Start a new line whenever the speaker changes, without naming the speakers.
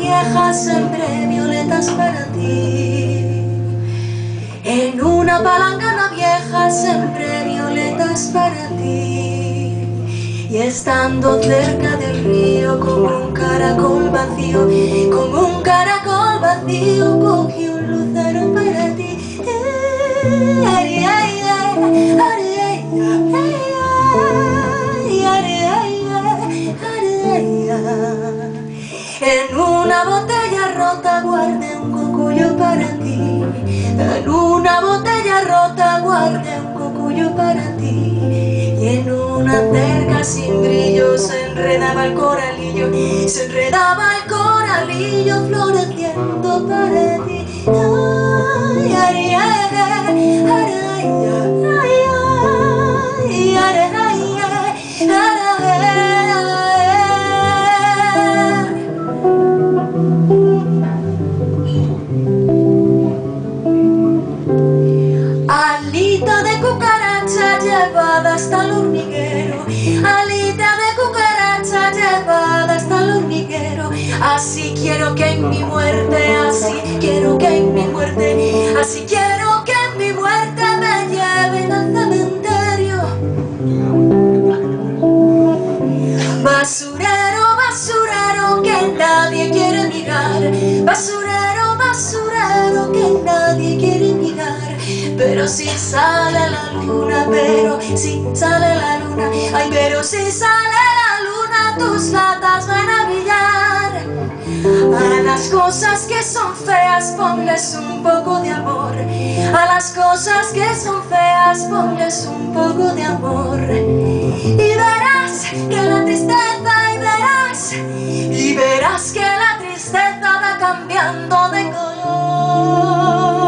vieja sembré violetas para ti. En una palangana vieja sembré violetas para ti. Y estando cerca del río como un caracol vacío, cogí un lucero para ti. En una botella rota guardé un cocuyo para ti. En una botella rota guardé un cocuyo para ti. Y en una cerca sin brillo se enredaba el coralillo floreciendo para ti. Ay, ay, ay, ay, alita de cucaracha llevada hasta el hormiguero, alita de cucaracha llevada hasta el hormiguero. Así quiero que en mi muerte, así quiero que en mi muerte, así quiero que en mi muerte me lleven al cementerio. Basurero, basurero que nadie quiere mirar, basurero, basurero que nadie quiere mirar. Pero si sale la luna, pero si sale la luna, ay, pero si sale la luna, tus latas van a brillar. A las cosas que son feas ponles un poco de amor, a las cosas que son feas ponles un poco de amor. Y verás que la tristeza, y verás que la tristeza va cambiando de color.